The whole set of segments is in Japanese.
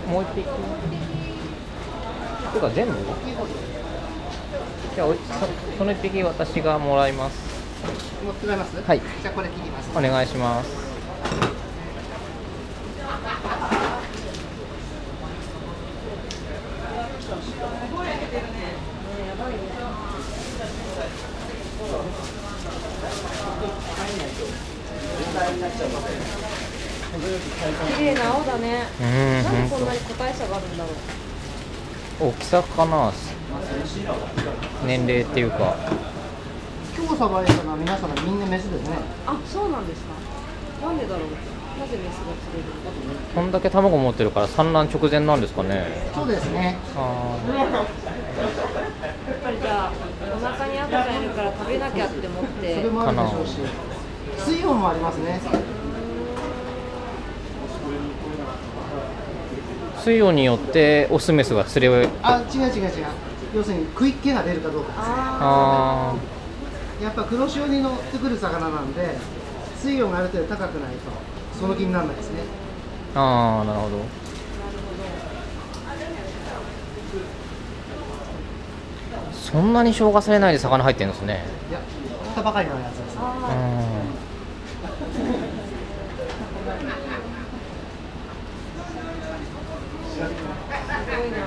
もう一匹。てか全部？いや、その一匹私がもらいます。 持ってもらいます？ はい。 じゃあこれ切ります。 お願いします。 綺麗な青だね。なんでこんなに個体差があるんだろう。 大きさかな、年齢っていうか。 今日さばいたのは皆さんみんなメスですね。 あ、そうなんですか。なんでだろう。なぜメスが釣れるのか。 こんだけ卵持ってるから産卵直前なんですかね。 そうですね。 やっぱりじゃあお腹に赤ちゃんいるから食べなきゃって思って。 それもあるでしょうし、水温もありますね。 水温によってオスメスが釣れ。 あ、違う。要するに食い気が出るかどうかですね。 あやっぱ黒潮に乗ってくる魚なんで、水温がある程度高くないとその気にならないですね。 あー、なるほど。そんなに消化されないで魚入ってるんですね。 いや、買ったばかりのやつですね。 すごいな。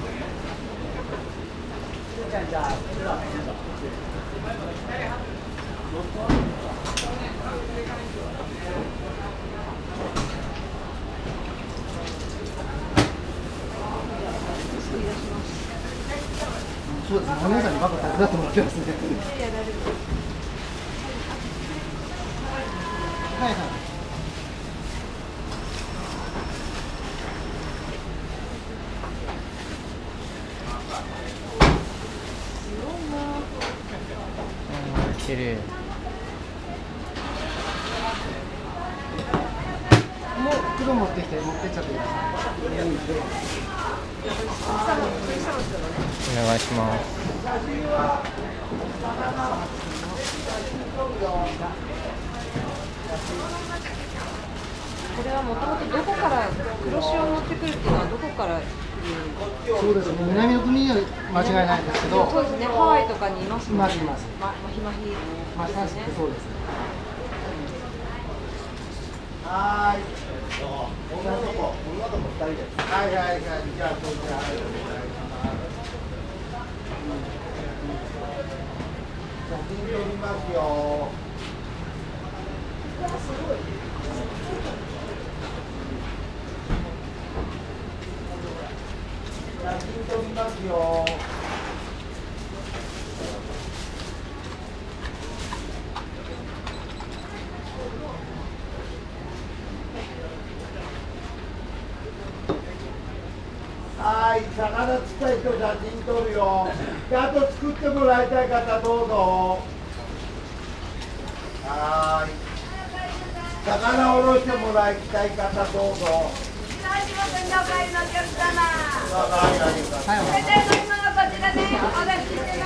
そうですね。お姉さんにバカ手伝ってもらってますね。はいはい。 綺麗。 もう袋持ってきて持ってっちゃってください。 お願いします。 これはもともとどこから黒潮を持ってくるっていうのはどこから？ そうですね。南の国には間違いないですけど。 そうですね。ハワイとかにいますもんね。 います。 マヒマヒですね。 そうですね。はい。じゃあこちら。写真撮りますよ。写真撮りますよ。はい、魚釣った人写真撮るよ。で、あと作ってもらいたい方どうぞ。はい。魚おろしてもらいたい方どうぞ。 はい、お願いします。